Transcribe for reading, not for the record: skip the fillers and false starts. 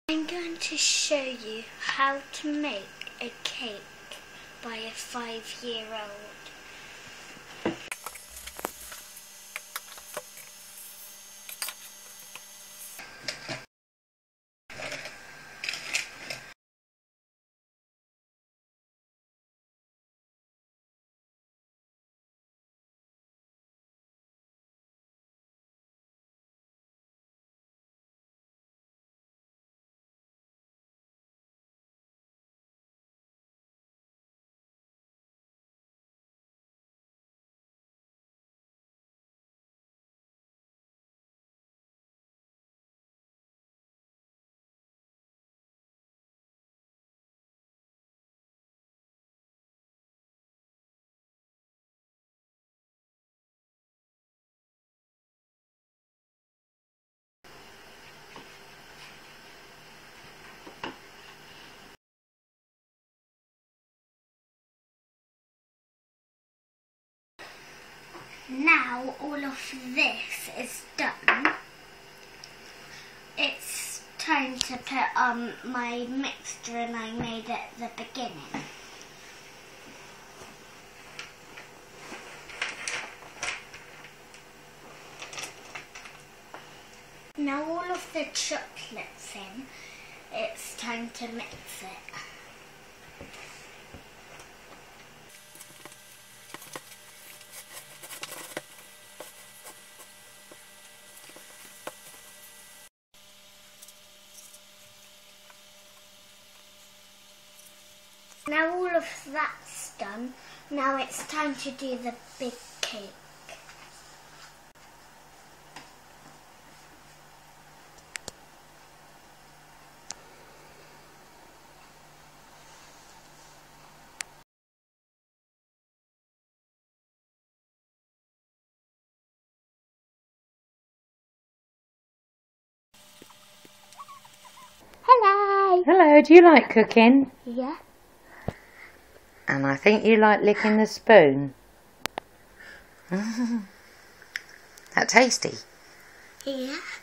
I'm going to show you how to make a cake by a 5-year-old. Now all of this is done, it's time to put my mixture in I made at the beginning. Now all of the chocolate's in, it's time to mix it. Now all of that's done, now it's time to do the big cake. Hello! Hello, do you like cooking? Yeah. And I think you like licking the spoon. That tasty? Yeah.